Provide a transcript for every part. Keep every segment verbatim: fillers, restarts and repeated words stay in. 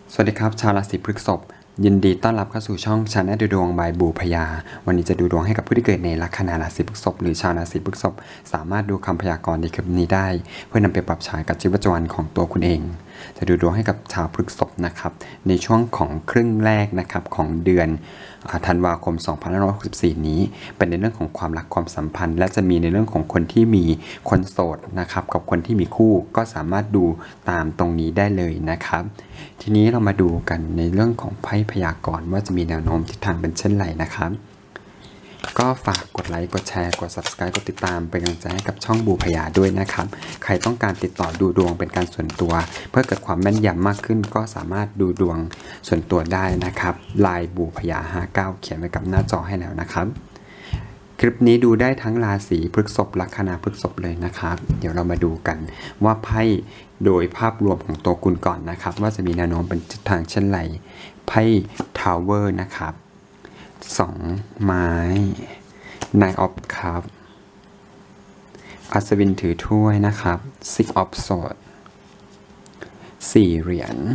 สวัสดีครับชาวราศีพฤษภยินดีต้อนรับเข้าสู่ช่องชาแนลดูดวงบายบูพยาวันนี้จะดูดวงให้กับผู้ที่เกิดในลัคนาราศีพฤษภหรือชาวราศีพฤษภสามารถดูคำพยากรณ์ในคลิปนี้ได้เพื่อนำไปปรับใช้กับชีวิตประจำวันของตัวคุณเองจะดูดวงให้กับชาวพฤษภนะครับในช่วงของครึ่งแรกนะครับของเดือนธันวาคมสองพันห้าร้อยหกสิบสี่นี้เป็นในเรื่องของความรักความสัมพันธ์และจะมีในเรื่องของคนที่มีคนโสดนะครับกับคนที่มีคู่ก็สามารถดูตามตรงนี้ได้เลยนะครับทีนี้เรามาดูกันในเรื่องของไพ่พยากรณ์ว่าจะมีแนวโน้มทิศทางเป็นเช่นไรนะครับก็ฝากกดไลค์กดแชร์กด ซับสไครบ์ กดติดตามเป็นกำลังใจให้กับช่องบูพยาด้วยนะครับใครต้องการติดต่อดูดวงเป็นการส่วนตัวเพื่อเกิดความแม่นยำมากขึ้นก็สามารถดูดวงส่วนตัวได้นะครับไลน์บูพยาห้าเก้าเขียนไว้กับหน้าจอให้แล้วนะครับคลิปนี้ดูได้ทั้งราศีพฤษภลัคนาพฤษภเลยนะครับเดี๋ยวเรามาดูกันว่าไพ่โดยภาพรวมของตัวคุณก่อนนะครับว่าจะมีแนวโน้มเป็นทิศทางเช่นไรไพ่ทาวเวอร์นะครับสองไม้นายออฟครับอัศวินถือถ้วยนะครับซิกออฟโซดสี่เหรียญ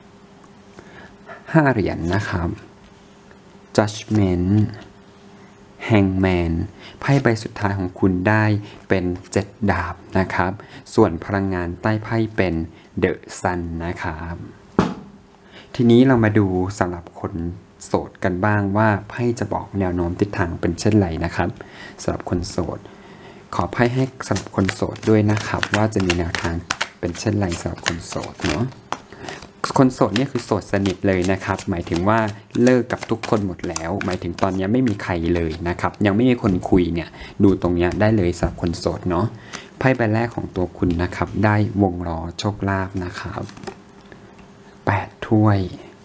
ห้าเหรียญนะครับจัดเมนต์แฮงแมนไพ่ใบสุดท้ายของคุณได้เป็นเจ็ดดาบนะครับส่วนพลังงานใต้ไพ่เป็นเดอะซันนะครับทีนี้เรามาดูสำหรับคนโสดกันบ้างว่าไพ่จะบอกแนวโน้มทิศทางเป็นเช่นไรนะครับสำหรับคนโสดขอไพ่ให้สำหรับคนโสดด้วยนะครับว่าจะมีแนวทางเป็นเช่นไรสำหรับคนโสดเนาะคนโสดเนี่ยคือโสดสนิทเลยนะครับหมายถึงว่าเลิกกับทุกคนหมดแล้วหมายถึงตอนนี้ไม่มีใครเลยนะครับยังไม่มีคนคุยเนี่ยดูตรงนี้ได้เลยสำหรับคนโสดเนาะไพ่ใบแรกของตัวคุณนะครับได้วงล้อโชคลาภนะครับแปดถ้วย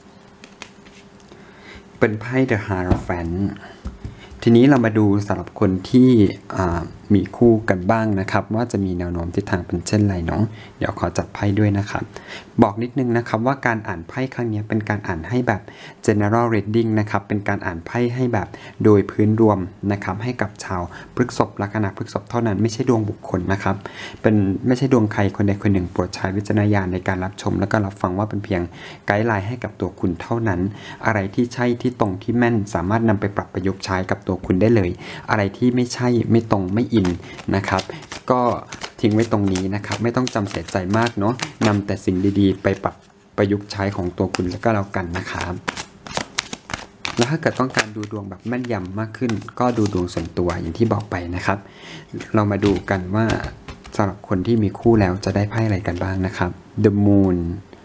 เป็นไพ่ The Hierophant ทีนี้เรามาดูสำหรับคนที่มีคู่กันบ้างนะครับว่าจะมีแนวโน้มทิศทางเป็นเช่นไรเนาะเดี๋ยวขอจับไพ่ด้วยนะครับบอกนิดนึงนะครับว่าการอ่านไพ่ครั้งนี้เป็นการอ่านให้แบบ general reading นะครับเป็นการอ่านไพ่ให้แบบโดยพื้นรวมนะครับให้กับชาวพฤษภลัคนาพฤษภเท่านั้นไม่ใช่ดวงบุคคลนะครับเป็นไม่ใช่ดวงใครคนใดคนหนึ่งโปรดใช้วิจารณญาณในการรับชมแล้วก็รับฟังว่าเป็นเพียงไกด์ไลน์ให้กับตัวคุณเท่านั้นอะไรที่ใช่ที่ตรงที่แม่นสามารถนำไปปรับประยุกต์ใช้กับตัวคุณได้เลยอะไรที่ไม่ใช่ไม่ตรงไม่อินนะครับก็ทิ้งไว้ตรงนี้นะครับไม่ต้องจำเสียใจมากเนาะนำแต่สิ่งดีๆไปปรับประยุกต์ใช้ของตัวคุณแล้วก็แล้วกันนะครับแล้วถ้าเกิดต้องการดูดวงแบบแม่นยำมากขึ้นก็ดูดวงส่วนตัวอย่างที่บอกไปนะครับเรามาดูกันว่าสำหรับคนที่มีคู่แล้วจะได้ไพ่อะไรกันบ้างนะครับ The Moon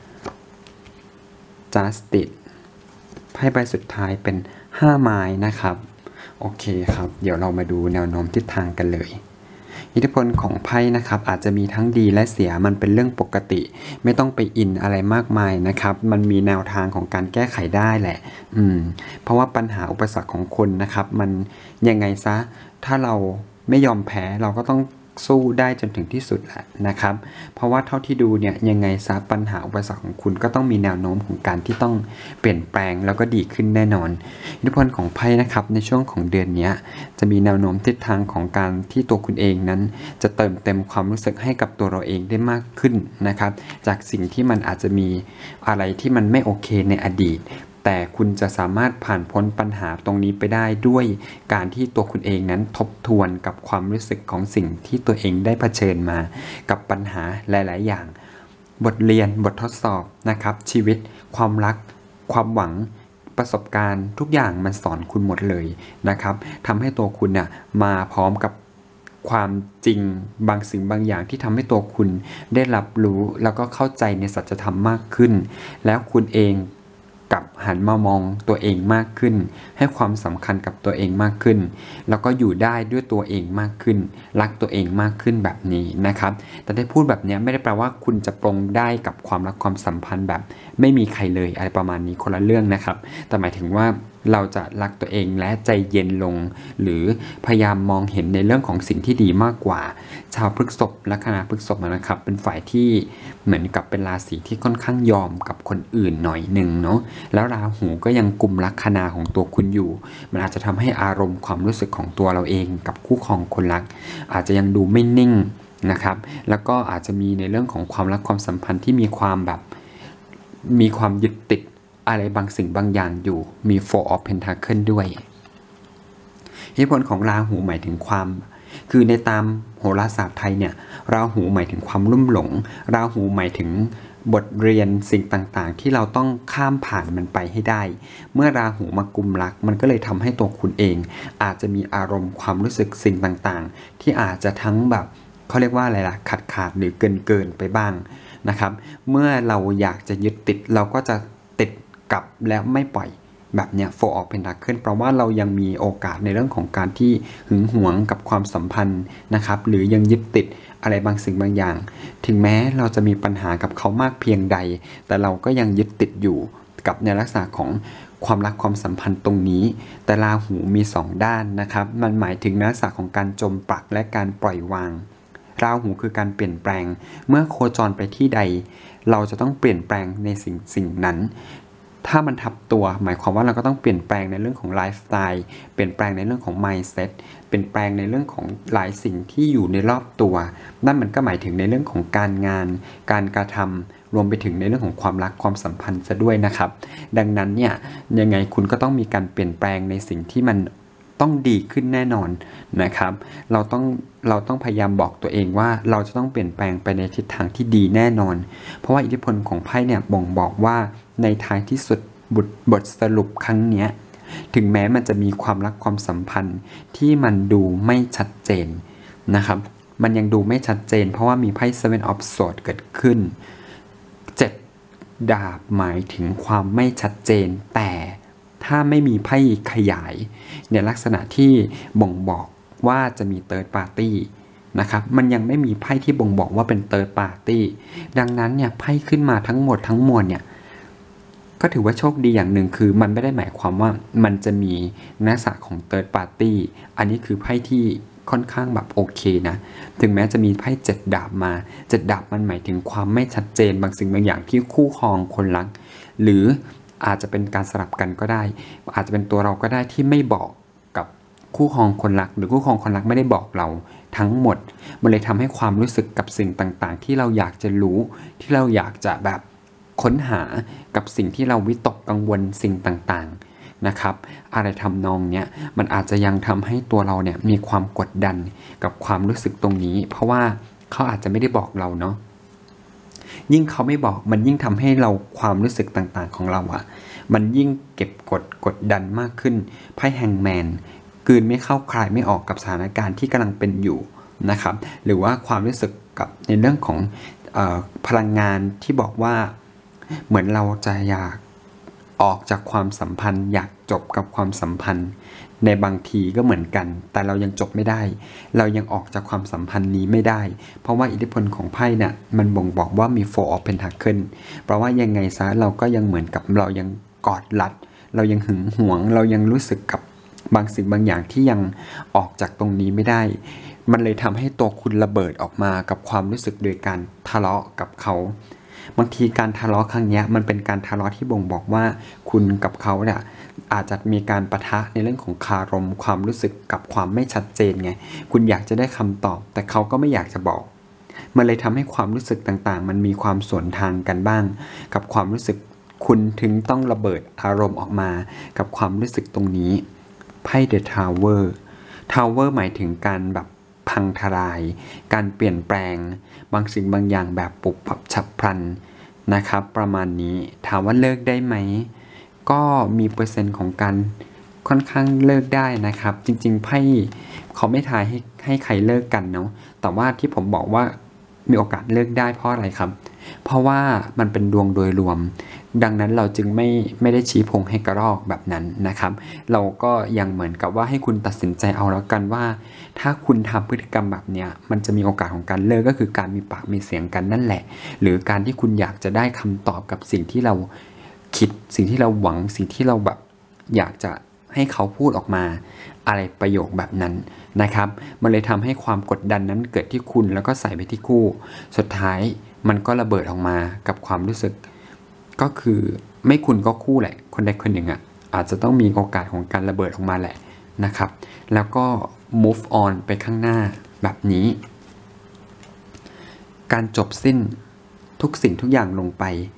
Justice ไพ่ใบสุดท้ายเป็นห้าไม้นะครับโอเคครับเดี๋ยวเรามาดูแนวโน้มทิศทางกันเลยอิทธิพลของไพ่นะครับอาจจะมีทั้งดีและเสียมันเป็นเรื่องปกติไม่ต้องไปอินอะไรมากมายนะครับมันมีแนวทางของการแก้ไขได้แหละอืมเพราะว่าปัญหาอุปสรรคของคนนะครับมันยังไงซะถ้าเราไม่ยอมแพ้เราก็ต้องสู้ได้จนถึงที่สุดแหละนะครับเพราะว่าเท่าที่ดูเนี่ยยังไงซะปัญหาอุปสรรคของคุณก็ต้องมีแนวโน้มของการที่ต้องเปลี่ยนแปลงแล้วก็ดีขึ้นแน่นอนอิทธิพลของไพ่นะครับในช่วงของเดือนนี้จะมีแนวโน้มทิศทางของการที่ตัวคุณเองนั้นจะเติมเต็มความรู้สึกให้กับตัวเราเองได้มากขึ้นนะครับจากสิ่งที่มันอาจจะมีอะไรที่มันไม่โอเคในอดีตแต่คุณจะสามารถผ่านพ้นปัญหาตรงนี้ไปได้ด้วยการที่ตัวคุณเองนั้นทบทวนกับความรู้สึกของสิ่งที่ตัวเองได้เผชิญมากับปัญหาหลายๆอย่างบทเรียนบททดสอบนะครับชีวิตความรักความหวังประสบการณ์ทุกอย่างมันสอนคุณหมดเลยนะครับทำให้ตัวคุณเนี่ยมาพร้อมกับความจริงบางสิ่งบางอย่างที่ทำให้ตัวคุณได้รับรู้แล้วก็เข้าใจในสัจธรรมมากขึ้นแล้วคุณเองกับหันมามองตัวเองมากขึ้นให้ความสำคัญกับตัวเองมากขึ้นแล้วก็อยู่ได้ด้วยตัวเองมากขึ้นรักตัวเองมากขึ้นแบบนี้นะครับแต่ได้พูดแบบนี้ไม่ได้แปลว่าคุณจะปรงได้กับความรักความสัมพันธ์แบบไม่มีใครเลยอะไรประมาณนี้คนละเรื่องนะครับแต่หมายถึงว่าเราจะรักตัวเองและใจเย็นลงหรือพยายามมองเห็นในเรื่องของสิ่งที่ดีมากกว่าชาวพฤษภลัคนาพฤษภนะครับเป็นฝ่ายที่เหมือนกับเป็นราศีที่ค่อนข้างยอมกับคนอื่นหน่อยหนึ่งเนาะแล้วราหูก็ยังกุมลัคนาของตัวคุณอยู่มันอาจจะทำให้อารมณ์ความรู้สึกของตัวเราเองกับคู่ครองคนรักอาจจะยังดูไม่นิ่งนะครับแล้วก็อาจจะมีในเรื่องของความรักความสัมพันธ์ที่มีความแบบมีความยึดติดอะไรบางสิ่งบางอย่างอยู่มี Four of Pentacle ด้วยเหตุผลของราหูหมายถึงความคือในตามโหราศาสตร์ไทยเนี่ยราหูหมายถึงความลุ่มหลงราหูหมายถึงบทเรียนสิ่งต่างๆที่เราต้องข้ามผ่านมันไปให้ได้เมื่อราหูมากุมรักมันก็เลยทำให้ตัวคุณเองอาจจะมีอารมณ์ความรู้สึกสิ่งต่างๆที่อาจจะทั้งแบบเขาเรียกว่าอะไรล่ะขาดขาดหรือเกินเกินไปบ้างนะครับเมื่อเราอยากจะยึดติดเราก็จะติดกับแล้วไม่ปล่อยแบบเนี้ย Four of Pentacles เพราะว่าเรายังมีโอกาสในเรื่องของการที่หึงหวงกับความสัมพันธ์นะครับหรือยังยึดติดอะไรบางสิ่งบางอย่างถึงแม้เราจะมีปัญหากับเขามากเพียงใดแต่เราก็ยังยึดติดอยู่กับในลักษณะของความรักความสัมพันธ์ตรงนี้แต่ราหูมีสองด้านนะครับมันหมายถึงลักษณะของการจมปลักและการปล่อยวางราหูคือการเปลี่ยนแปลงเมื่อโคจรไปที่ใดเราจะต้องเปลี่ยนแปลงในสิ่งสิ่งนั้นถ้ามันทับตัวหมายความว่าเราก็ต้องเปลี่ยนแปลงในเรื่องของไลฟ์สไตล์เปลี่ยนแปลงในเรื่องของ mindset เปลี่ยนแปลงในเรื่องของหลายสิ่งที่อยู่ในรอบตัวนั่นมันก็หมายถึงในเรื่องของการงานการกระทำรวมไปถึงในเรื่องของความรักความสัมพันธ์ซะด้วยนะครับดังนั้นเนี่ยยังไงคุณก็ต้องมีการเปลี่ยนแปลงในสิ่งที่มันต้องดีขึ้นแน่นอนนะครับเราต้องเราต้องพยายามบอกตัวเองว่าเราจะต้องเปลี่ยนแปลงไปในทิศทางที่ดีแน่นอนเพราะว่าอิทธิพลของไพ่เนี่ยบ่งบอกว่าในท้ายที่สุดบทบทสรุปครั้งนี้ถึงแม้มันจะมีความรักความสัมพันธ์ที่มันดูไม่ชัดเจนนะครับมันยังดูไม่ชัดเจนเพราะว่ามีไพ่ Seven of Swords เกิดขึ้นเจ็ดดาบหมายถึงความไม่ชัดเจนแต่ถ้าไม่มีไพ่ขยายในลักษณะที่บ่งบอกว่าจะมี Third Party นะครับมันยังไม่มีไพ่ที่บ่งบอกว่าเป็น Third Party ดังนั้นเนี่ยไพ่ขึ้นมาทั้งหมดทั้งมวลเนี่ยก็ถือว่าโชคดีอย่างหนึ่งคือมันไม่ได้หมายความว่ามันจะมีลักษณะของ Third Party อันนี้คือไพ่ที่ค่อนข้างแบบโอเคนะถึงแม้จะมีไพ่เจ็ดดาบมาเจ็ดดาบมันหมายถึงความไม่ชัดเจนบางสิ่งบางอย่างที่คู่ครองคนรักหรืออาจจะเป็นการสลับกันก็ได้อาจจะเป็นตัวเราก็ได้ที่ไม่บอกกับคู่ครองคนรักหรือคู่ครองคนรักไม่ได้บอกเราทั้งหมดมันเลยทำให้ความรู้สึกกับสิ่งต่างๆที่เราอยากจะรู้ที่เราอยากจะแบบค้นหากับสิ่งที่เราวิตกกังวลสิ่งต่างๆนะครับอะไรทำนองเนี้ยมันอาจจะยังทำให้ตัวเราเนี่ยมีความกดดันกับความรู้สึกตรงนี้เพราะว่าเขาอาจจะไม่ได้บอกเราเนาะยิ่งเขาไม่บอกมันยิ่งทำให้เราความรู้สึกต่างๆของเราอะมันยิ่งเก็บกดกดดันมากขึ้นไพ่แฮงแมนกลืนไม่เข้าคลายไม่ออกกับสถานการณ์ที่กำลังเป็นอยู่นะครับหรือว่าความรู้สึกกับในเรื่องของเอ่อพลังงานที่บอกว่าเหมือนเราจะอยากออกจากความสัมพันธ์อยากจบกับความสัมพันธ์ในบางทีก็เหมือนกันแต่เรายังจบไม่ได้เรายังออกจากความสัมพันธ์นี้ไม่ได้เพราะว่าอิทธิพลของไพ่เนี่ยมันบ่งบอกว่ามี Four of Pentacles เพราะว่ายังไงซะเราก็ยังเหมือนกับเรายังกอดรัดเรายังหึงหวงเรายังรู้สึกกับบางสิ่งบางอย่างที่ยังออกจากตรงนี้ไม่ได้มันเลยทำให้ตัวคุณระเบิดออกมากับความรู้สึกโดยการทะเลาะกับเขาบางทีการทะเลาะครั้งนี้มันเป็นการทะเลาะที่บ่งบอกว่าคุณกับเขาเนี่ยอาจจะมีการปะทะในเรื่องของคารมความรู้สึกกับความไม่ชัดเจนไงคุณอยากจะได้คำตอบแต่เขาก็ไม่อยากจะบอกมันเลยทำให้ความรู้สึกต่างๆมันมีความสวนทางกันบ้างกับความรู้สึกคุณถึงต้องระเบิดอารมณ์ออกมากับความรู้สึกตรงนี้ไพ่ The Tower Tower หมายถึงการแบบพังทลายการเปลี่ยนแปลงบางสิ่งบางอย่างแบบปุบปับฉับพลันนะครับประมาณนี้ถามว่าเลิกได้ไหมก็มีเปอร์เซ็นต์ของการค่อนข้างเลิกได้นะครับจริงๆไพ่เขาไม่ทายให้ให้ใครเลิกกันเนาะแต่ว่าที่ผมบอกว่ามีโอกาสเลิกได้เพราะอะไรครับเพราะว่ามันเป็นดวงโดยรวมดังนั้นเราจึงไม่ไม่ได้ชี้พงให้กระรอกแบบนั้นนะครับเราก็ยังเหมือนกับว่าให้คุณตัดสินใจเอาแล้วกันว่าถ้าคุณทำพฤติกรรมแบบเนี้ยมันจะมีโอกาสของการเลิกก็คือการมีปากมีเสียงกันนั่นแหละหรือการที่คุณอยากจะได้คำตอบกับสิ่งที่เราคิดสิ่งที่เราหวังสิ่งที่เราแบบอยากจะให้เขาพูดออกมาอะไรประโยคแบบนั้นนะครับมันเลยทำให้ความกดดันนั้นเกิดที่คุณแล้วก็ใส่ไปที่คู่สุดท้ายมันก็ระเบิดออกมากับความรู้สึกก็คือไม่คุณก็คู่แหละคนใดคนหนึ่งอ่ะอาจจะต้องมีโอกาสของการระเบิดออกมาแหละนะครับแล้วก็ move on ไปข้างหน้าแบบนี้การจบสิ้นทุกสิ่งทุกอย่างลงไป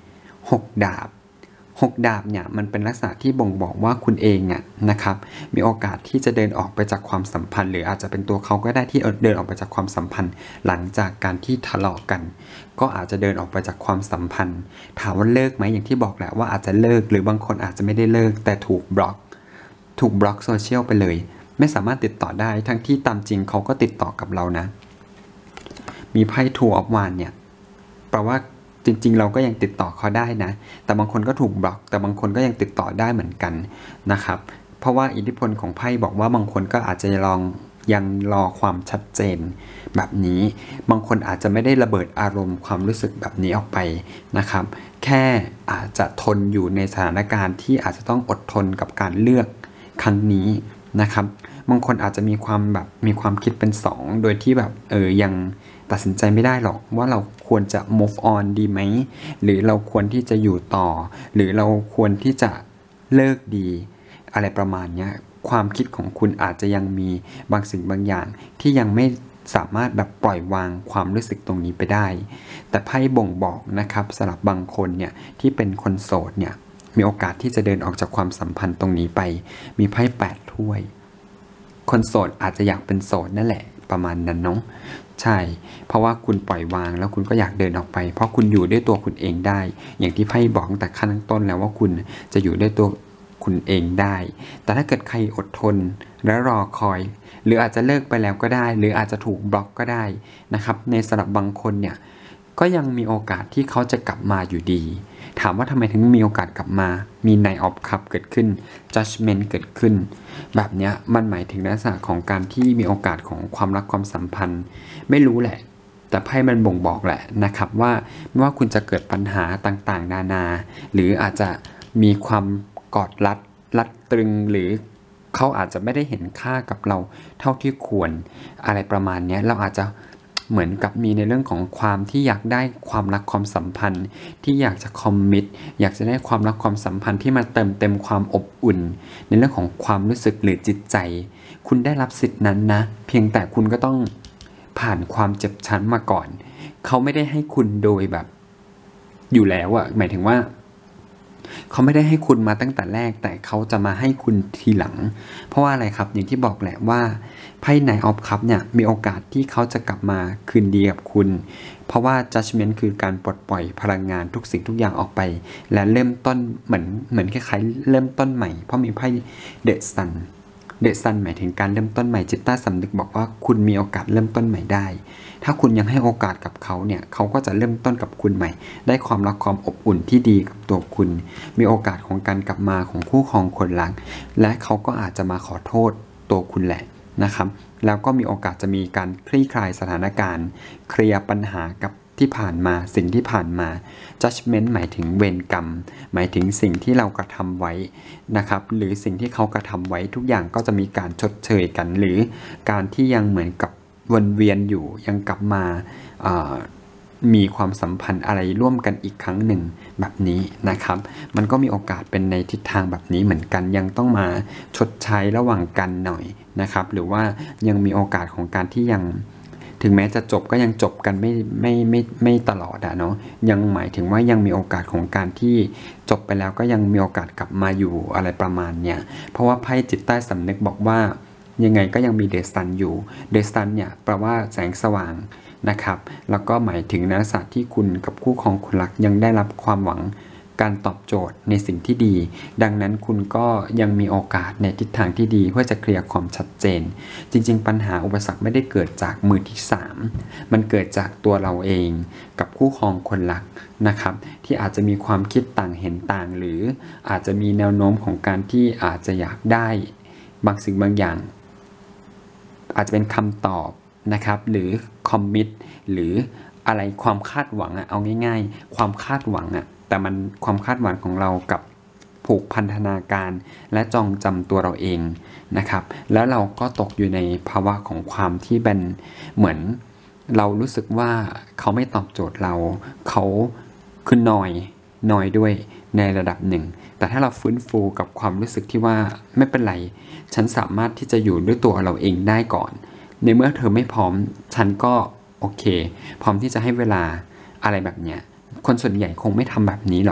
หกดาบหกดาบเนี่ยมันเป็นลักษณะที่บ่งบอกว่าคุณเองอ่ะนะครับมีโอกาสที่จะเดินออกไปจากความสัมพันธ์หรืออาจจะเป็นตัวเขาก็ได้ที่เดินออกไปจากความสัมพันธ์หลังจากการที่ทะเลาะกันก็อาจจะเดินออกไปจากความสัมพันธ์ถามว่าเลิกไหมอย่างที่บอกแหละว่าอาจจะเลิกหรือบางคนอาจจะไม่ได้เลิกแต่ถูกบล็อกถูกบล็อกโซเชียลไปเลยไม่สามารถติดต่อได้ทั้งที่ตามจริงเขาก็ติดต่อกับเรานะมีไพ่ทูออฟวานเนี่ยแปลว่าจริงๆเราก็ยังติดต่อเขาได้นะแต่บางคนก็ถูกบล็อกแต่บางคนก็ยังติดต่อได้เหมือนกันนะครับเพราะว่าอิทธิพลของไพ่บอกว่าบางคนก็อาจจะลองยังรอความชัดเจนแบบนี้บางคนอาจจะไม่ได้ระเบิดอารมณ์ความรู้สึกแบบนี้ออกไปนะครับแค่อาจจะทนอยู่ในสถานการณ์ที่อาจจะต้องอดทนกับการเลือกครั้งนี้นะครับบางคนอาจจะมีความแบบมีความคิดเป็นสองโดยที่แบบเออยังตัดสินใจไม่ได้หรอกว่าเราควรจะ move on ดีไหมหรือเราควรที่จะอยู่ต่อหรือเราควรที่จะเลิกดีอะไรประมาณนี้ความคิดของคุณอาจจะยังมีบางสิ่งบางอย่างที่ยังไม่สามารถแบบปล่อยวางความรู้สึกตรงนี้ไปได้แต่ไพ่บ่งบอกนะครับสำหรับบางคนเนี่ยที่เป็นคนโสดเนี่ยมีโอกาสที่จะเดินออกจากความสัมพันธ์ตรงนี้ไปมีไพ่แปดถ้วยคนโสดอาจจะอยากเป็นโสดนั่นแหละประมาณนั้นเนาะใช่เพราะว่าคุณปล่อยวางแล้วคุณก็อยากเดินออกไปเพราะคุณอยู่ด้วยตัวคุณเองได้อย่างที่ไพ่บอกตั้งแต่ขั้นต้นแล้วว่าคุณจะอยู่ด้วยตัวคุณเองได้แต่ถ้าเกิดใครอดทนและรอคอยหรืออาจจะเลิกไปแล้วก็ได้หรืออาจจะถูกบล็อกก็ได้นะครับในสำหรับบางคนเนี่ยก็ยังมีโอกาสที่เขาจะกลับมาอยู่ดีถามว่าทำไมถึงมีโอกาสกลับมามีไนท์ออฟคัพเกิดขึ้น Judgment เกิดขึ้นแบบนี้มันหมายถึงลักษณะของการที่มีโอกาสของความรักความสัมพันธ์ไม่รู้แหละแต่ไพ่มันบ่งบอกแหละนะครับว่าไม่ว่าคุณจะเกิดปัญหาต่างๆนานาหรืออาจจะมีความกอดรัดรัดตรึงหรือเขาอาจจะไม่ได้เห็นค่ากับเราเท่าที่ควรอะไรประมาณนี้เราอาจจะเหมือนกับมีในเรื่องของความที่อยากได้ความรักความสัมพันธ์ที่อยากจะคอมมิตอยากจะได้ความรักความสัมพันธ์ที่มาเติมเต็มความอบอุ่นในเรื่องของความรู้สึกหรือจิตใจคุณได้รับสิทธินั้นนะเพียงแต่คุณก็ต้องผ่านความเจ็บช้ำมาก่อนเขาไม่ได้ให้คุณโดยแบบอยู่แล้วอะหมายถึงว่าเขาไม่ได้ให้คุณมาตั้งแต่แรกแต่เขาจะมาให้คุณทีหลังเพราะว่าอะไรครับอย่างที่บอกแหละว่าไพ่ไนท์ออฟคัพเนี่ยมีโอกาสที่เขาจะกลับมาคืนดีกับคุณเพราะว่า judgment คือการปลดปล่อยพลังงานทุกสิ่งทุกอย่างออกไปและเริ่มต้นเหมือนเหมือนคล้ายๆเริ่มต้นใหม่เพราะมีไพ่ The Sun The Sun หมายถึงการเริ่มต้นใหม่จิตใต้สำนึกบอกว่าคุณมีโอกาสเริ่มต้นใหม่ได้ถ้าคุณยังให้โอกาสกับเขาเนี่ยเขาก็จะเริ่มต้นกับคุณใหม่ได้ความรักความอบอุ่นที่ดีกับตัวคุณมีโอกาสของการกลับมาของคู่ครองคนรักและเขาก็อาจจะมาขอโทษตัวคุณแหละนะครับแล้วก็มีโอกาสจะมีการคลี่คลายสถานการณ์เคลียร์ปัญหากับที่ผ่านมาสิ่งที่ผ่านมา judgment หมายถึงเวรกรรมหมายถึงสิ่งที่เรากระทำไว้นะครับหรือสิ่งที่เขากระทำไว้ทุกอย่างก็จะมีการชดเชยกันหรือการที่ยังเหมือนกับวนเวียนอยู่ยังกลับมามีความสัมพันธ์อะไรร่วมกันอีกครั้งหนึ่งแบบนี้นะครับมันก็มีโอกาสเป็นในทิศทางแบบนี้เหมือนกันยังต้องมาชดใช้ระหว่างกันหน่อยนะครับหรือว่ายังมีโอกาสของการที่ยังถึงแม้จะจบก็ยังจบกันไม่ไม่ไม่ไม่ตลอดอะเนาะยังหมายถึงว่ายังมีโอกาสของการที่จบไปแล้วก็ยังมีโอกาสกลับมาอยู่อะไรประมาณเนี้ยเพราะว่าไพ่จิตใต้สำนึกบอกว่ายังไงก็ยังมีเดอะซันอยู่เดอะซันเนี่ยแปลว่าแสงสว่างนะครับแล้วก็หมายถึงนักษณะที่คุณกับคู่ครองคนรักยังได้รับความหวังการตอบโจทย์ในสิ่งที่ดีดังนั้นคุณก็ยังมีโอกาสในทิศทางที่ดีเพื่อจะเคลียร์ความชัดเจนจริงๆปัญหาอุปสรรคไม่ได้เกิดจากมือที่สามมันเกิดจากตัวเราเองกับคู่ครองคนรักนะครับที่อาจจะมีความคิดต่างเห็นต่างหรืออาจจะมีแนวโน้มของการที่อาจจะอยากได้บางสิ่งบางอย่างอาจจะเป็นคำตอบนะครับหรือคอมมิตหรืออะไรความคาดหวังอะเอาง่ายๆความคาดหวังอะแต่มันความคาดหวังของเรากับผูกพันธนาการและจองจำตัวเราเองนะครับแล้วเราก็ตกอยู่ในภาวะของความที่เป็นเหมือนเรารู้สึกว่าเขาไม่ตอบโจทย์เราเขาคือหน่อยหน่อยด้วยในระดับหนึ่งแต่ถ้าเราฟื้นฟูกับความรู้สึกที่ว่าไม่เป็นไรฉันสามารถที่จะอยู่ด้วยตัวเราเองได้ก่อนในเมื่อเธอไม่พร้อมฉันก็โอเคพร้อมที่จะให้เวลาอะไรแบบเนี้ยคนส่วนใหญ่คงไม่ทำแบบนี้หรอก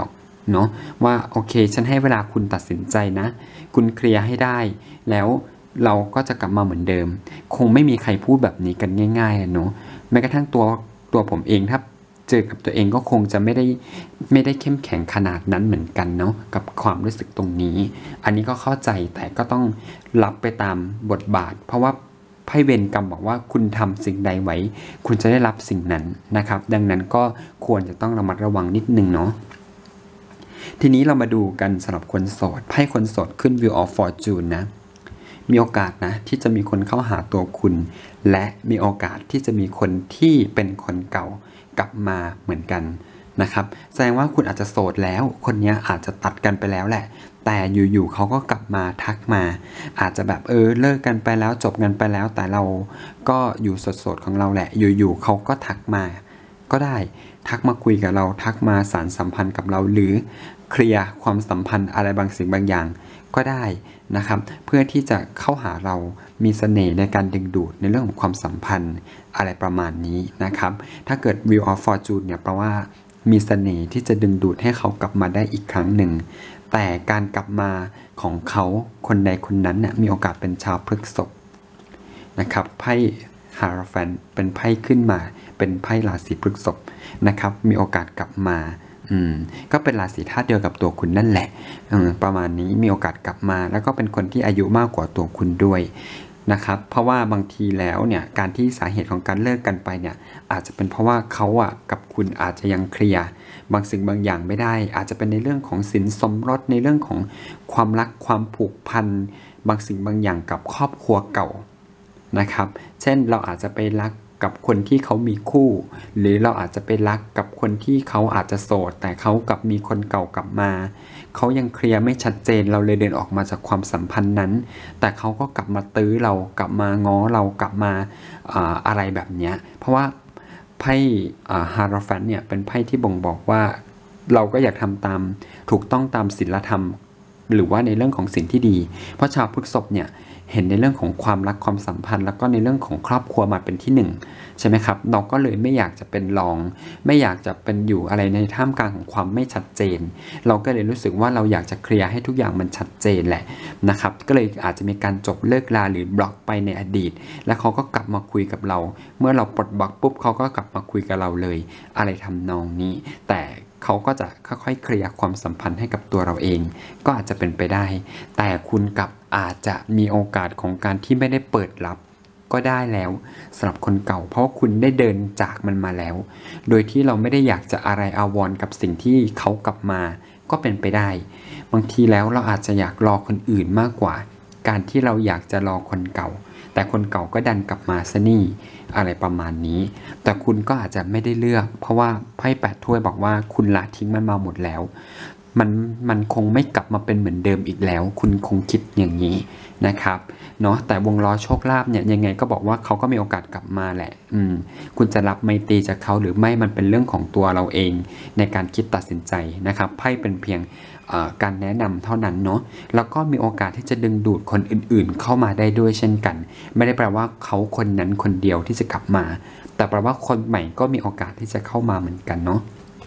เนาะว่าโอเคฉันให้เวลาคุณตัดสินใจนะคุณเคลียร์ให้ได้แล้วเราก็จะกลับมาเหมือนเดิมคงไม่มีใครพูดแบบนี้กันง่ายๆเนาะแม้กระทั่งตัวตัวผมเองถ้าเจอกับตัวเองก็คงจะไม่ได้ไม่ได้เข้มแข็งขนาดนั้นเหมือนกันเนาะกับความรู้สึกตรงนี้อันนี้ก็เข้าใจแต่ก็ต้องรับไปตามบทบาทเพราะว่าไพ่เวรกรรมบอกว่าคุณทำสิ่งใดไว้คุณจะได้รับสิ่งนั้นนะครับดังนั้นก็ควรจะต้องระมัดระวังนิดนึงเนาะทีนี้เรามาดูกันสำหรับคนโสดไพ่คนโสดขึ้น Wheel of Fortune นะมีโอกาสนะที่จะมีคนเข้าหาตัวคุณและมีโอกาสที่จะมีคนที่เป็นคนเก่ากลับมาเหมือนกันนะครับแสดงว่าคุณอาจจะโสดแล้วคนนี้อาจจะตัดกันไปแล้วแหละแต่อยู่ๆเขาก็กลับมาทักมาอาจจะแบบเออเลิกกันไปแล้วจบกันไปแล้วแต่เราก็อยู่สดๆของเราแหละอยู่ๆเขาก็ทักมาก็ได้ทักมาคุยกับเราทักมาสานสัมพันธ์กับเราหรือเคลียร์ความสัมพันธ์อะไรบางสิ่งบางอย่างก็ได้นะครับเพื่อที่จะเข้าหาเรามีเสน่ห์ในการดึงดูดในเรื่องของความสัมพันธ์อะไรประมาณนี้นะครับถ้าเกิด Wheel of Fortune เนี่ยแปลว่ามีเสน่ห์ที่จะดึงดูดให้เขากลับมาได้อีกครั้งหนึ่งแต่การกลับมาของเขาคนใดคนนั้นเนี่ยมีโอกาสเป็นชาวพฤษภนะครับไพ่ฮาราแฟนเป็นไพ่ขึ้นมาเป็นไพ่ราศีพฤษภนะครับมีโอกาสกลับมาอืมก็เป็นราศีธาตุเดียวกับตัวคุณนั่นแหละประมาณนี้มีโอกาสกลับมาแล้วก็เป็นคนที่อายุมากกว่าตัวคุณด้วยนะครับเพราะว่าบางทีแล้วเนี่ยการที่สาเหตุของการเลิกกันไปเนี่ยอาจจะเป็นเพราะว่าเขาอ่ะกับคุณอาจจะยังเคลียร์บางสิ่งบางอย่างไม่ได้อาจจะเป็นในเรื่องของสินสมรสในเรื่องของความรักความผูกพันบางสิ่งบางอย่างกับครอบครัวเก่านะครับเช่นเราอาจจะไปรักกับคนที่เขามีคู่หรือเราอาจจะไปรักกับคนที่เขาอาจจะโสดแต่เขากับมีคนเก่ากลับมาเขายังเคลียร์ไม่ชัดเจนเราเลยเดินออกมาจากความสัมพันธ์นั้นแต่เขาก็กลับมาตื้อเรากลับมาง้อเรากลับมาอ่าอะไรแบบนี้เพราะว่าไพ่ฮาราแฟนเนี่ยเป็นไพ่ที่บ่งบอกว่าเราก็อยากทำตามถูกต้องตามศีลธรรมหรือว่าในเรื่องของสิ่งที่ดีเพราะชาวพฤษภเนี่ยเห็นในเรื่องของความรักความสัมพันธ์แล้วก็ในเรื่องของครอบครัวมาเป็นที่หนึ่งใช่ไหมครับเราก็เลยไม่อยากจะเป็นรองไม่อยากจะเป็นอยู่อะไรในท่ามกลางของความไม่ชัดเจนเราก็เลยรู้สึกว่าเราอยากจะเคลียร์ให้ทุกอย่างมันชัดเจนแหละนะครับก็เลยอาจจะมีการจบเลิกลาหรือบล็อกไปในอดีตแล้วเขาก็กลับมาคุยกับเราเมื่อเราปลดบล็อกปุ๊บเขาก็กลับมาคุยกับเราเลยอะไรทำนองนี้แต่เขาก็จะค่อยๆเคลียร์ความสัมพันธ์ให้กับตัวเราเองก็อาจจะเป็นไปได้แต่คุณกับอาจจะมีโอกาสของการที่ไม่ได้เปิดรับก็ได้แล้วสำหรับคนเก่าเพราะคุณได้เดินจากมันมาแล้วโดยที่เราไม่ได้อยากจะอะไรอาวรณ์กับสิ่งที่เขากลับมาก็เป็นไปได้บางทีแล้วเราอาจจะอยากรอคนอื่นมากกว่าการที่เราอยากจะรอคนเก่าแต่คนเก่าก็ดันกลับมาซะนี่อะไรประมาณนี้แต่คุณก็อาจจะไม่ได้เลือกเพราะว่าไพ่แปดถ้วยบอกว่าคุณละทิ้งมันมาหมดแล้วมันมันคงไม่กลับมาเป็นเหมือนเดิมอีกแล้วคุณคงคิดอย่างนี้นะครับเนาะแต่วงล้อโชคลาภเนี่ยยังไงก็บอกว่าเขาก็มีโอกาสกลับมาแหละอืมคุณจะรับไมตรีจากเขาหรือไม่มันเป็นเรื่องของตัวเราเองในการคิดตัดสินใจนะครับไพ่เป็นเพียงการแนะนำเท่านั้นเนาะแล้วก็มีโอกาสที่จะดึงดูดคนอื่นๆเข้ามาได้ด้วยเช่นกันไม่ได้แปลว่าเขาคนนั้นคนเดียวที่จะกลับมาแต่แปลว่าคนใหม่ก็มีโอกาสที่จะเข้ามาเหมือนกันเนาะ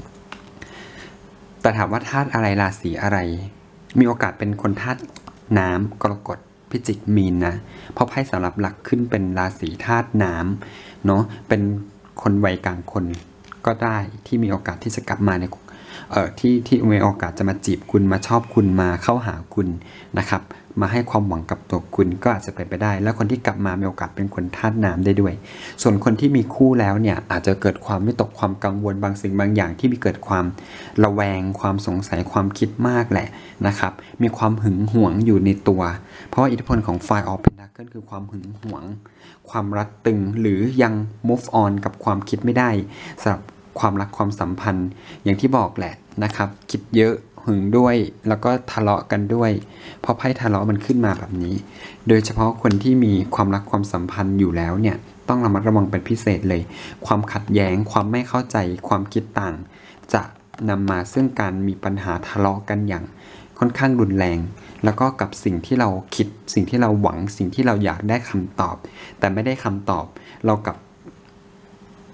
แต่ถามว่าธาตุอะไรราศีอะไรมีโอกาสเป็นคนธาตุน้ำกรกฎพิจิกมีนนะเพราะไพ่สำหรับหลักขึ้นเป็นราศีธาตุน้ำเนาะเป็นคนวัยกลางคนก็ได้ที่มีโอกาสที่จะกลับมาในเอ่อที่ที่มีโอกาสจะมาจีบคุณมาชอบคุณมาเข้าหาคุณนะครับมาให้ความหวังกับตัวคุณก็อาจจะเป็นไปได้แล้วคนที่กลับมามีโอกาสเป็นคนธาตุน้ำได้ด้วยส่วนคนที่มีคู่แล้วเนี่ยอาจจะเกิดความวิตกความกังวลบางสิ่งบางอย่างที่มีเกิดความระแวงความสงสัยความคิดมากแหละนะครับมีความหึงหวงอยู่ในตัวเพราะว่าอิทธิพลของ Five of Pentacles คือความหึงหวงความรัดตึงหรือยัง move on กับความคิดไม่ได้สำหรับความรักความสัมพันธ์อย่างที่บอกแหละนะครับคิดเยอะหึงด้วยแล้วก็ทะเลาะกันด้วยเพราะไพ่ทะเลาะมันขึ้นมาแบบนี้โดยเฉพาะคนที่มีความรักความสัมพันธ์อยู่แล้วเนี่ยต้องระมัดระวังเป็นพิเศษเลยความขัดแย้งความไม่เข้าใจความคิดต่างจะนำมาซึ่งการมีปัญหาทะเลาะกันอย่างค่อนข้างรุนแรงแล้วก็กับสิ่งที่เราคิดสิ่งที่เราหวังสิ่งที่เราอยากได้คำตอบแต่ไม่ได้คำตอบเรากับ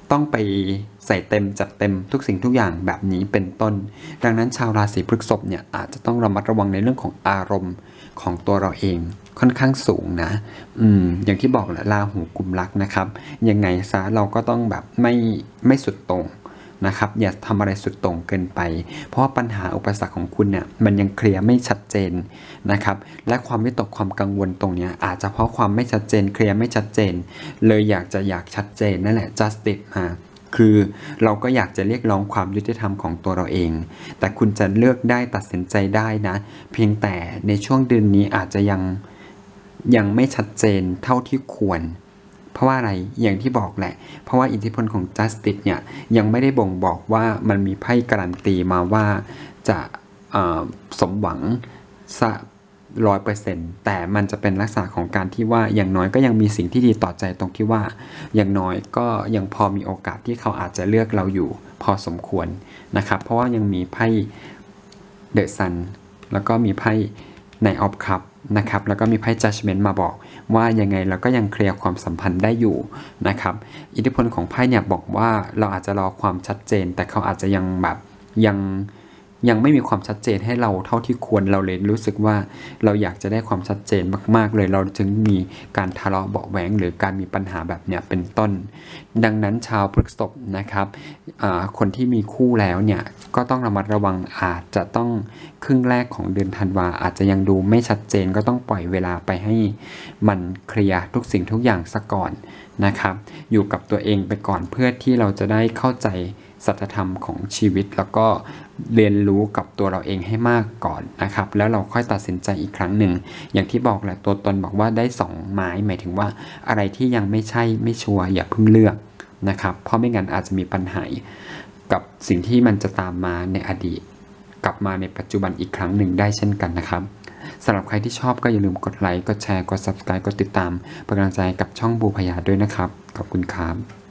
ต้องไปใส่เต็มจัดเต็มทุกสิ่งทุกอย่างแบบนี้เป็นต้นดังนั้นชาวราศีพฤษภเนี่ยอาจจะต้องระมัดระวังในเรื่องของอารมณ์ของตัวเราเองค่อนข้างสูงนะอืมอย่างที่บอกแหละราหูกุมรักนะครับยังไงซะเราก็ต้องแบบไม่ไม่สุดตรงนะครับอย่าทำอะไรสุดโต่งเกินไปเพราะว่าปัญหาอุปสรรคของคุณเนี่ยมันยังเคลียร์ไม่ชัดเจนนะครับและความวิตกความกังวลตรงนี้อาจจะเพราะความไม่ชัดเจนเคลียร์ไม่ชัดเจนเลยอยากจะอยากชัดเจนนั่นแหละ justice มาคือเราก็อยากจะเรียกร้องความยุติธรรมของตัวเราเองแต่คุณจะเลือกได้ตัดสินใจได้นะเพียงแต่ในช่วงเดือนนี้อาจจะยังยังไม่ชัดเจนเท่าที่ควรเพราะว่าอะไรอย่างที่บอกแหละเพราะว่าอิทธิพลของ justice เนี่ยยังไม่ได้บ่งบอกว่ามันมีไพ่การันตีมาว่าจะสมหวังสักร้อยเปอร์เซ็นต์แต่มันจะเป็นลักษณะของการที่ว่าอย่างน้อยก็ยังมีสิ่งที่ดีต่อใจตรงที่ว่าอย่างน้อยก็ยังพอมีโอกาสที่เขาอาจจะเลือกเราอยู่พอสมควรนะครับเพราะว่ายังมีไพ่เดอะซันแล้วก็มีไพ่ในออฟคัพนะครับแล้วก็มีไพ่ Judgment มาบอกว่ายังไงเราก็ยังเคลียร์ความสัมพันธ์ได้อยู่นะครับอิทธิพลของไพ่เนี่ยบอกว่าเราอาจจะรอความชัดเจนแต่เขาอาจจะยังแบบยังยังไม่มีความชัดเจนให้เราเท่าที่ควรเราเลยรู้สึกว่าเราอยากจะได้ความชัดเจนมากๆเลยเราจึงมีการทะเลาะเบาะแหวงหรือการมีปัญหาแบบเนี้ยเป็นต้นดังนั้นชาวพฤษภนะครับคนที่มีคู่แล้วเนี่ยก็ต้องระมัดระวังอาจจะต้องครึ่งแรกของเดือนธันวาอาจจะยังดูไม่ชัดเจนก็ต้องปล่อยเวลาไปให้มันเคลียร์ทุกสิ่งทุกอย่างซะก่อนนะครับอยู่กับตัวเองไปก่อนเพื่อที่เราจะได้เข้าใจสัจธรรมของชีวิตแล้วก็เรียนรู้กับตัวเราเองให้มากก่อนนะครับแล้วเราค่อยตัดสินใจอีกครั้งหนึ่งอย่างที่บอกแหละตัวตนบอกว่าได้สองไม้หมายถึงว่าอะไรที่ยังไม่ใช่ไม่ชัวร์อย่าเพิ่งเลือกนะครับเพราะไม่งั้นอาจจะมีปัญหากับสิ่งที่มันจะตามมาในอดีตกลับมาในปัจจุบันอีกครั้งหนึ่งได้เช่นกันนะครับสำหรับใครที่ชอบก็อย่าลืมกดไลค์กดแชร์กด ซับสไครบ์ กดติดตามเป็นกำลังใจกับช่องบูพยาด้วยนะครับขอบคุณครับ